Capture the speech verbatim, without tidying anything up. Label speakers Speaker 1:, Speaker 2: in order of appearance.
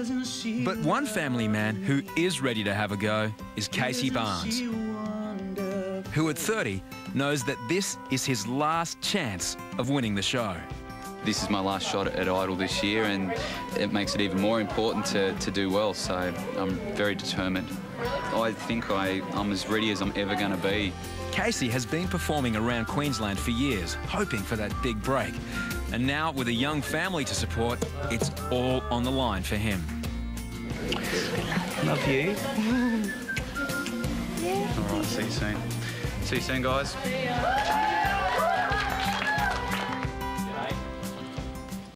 Speaker 1: But one family man who is ready to have a go is Casey Barnes, who at thirty knows that this is his last chance of winning the show.
Speaker 2: This is my last shot at Idol this year, and it makes it even more important to, to do well, so I'm very determined. I think I, I'm as ready as I'm ever going to be.
Speaker 1: Casey has been performing around Queensland for years, hoping for that big break. And now, with a young family to support, it's all on the line for him.
Speaker 2: Love you. All right, see you soon. See you soon, guys.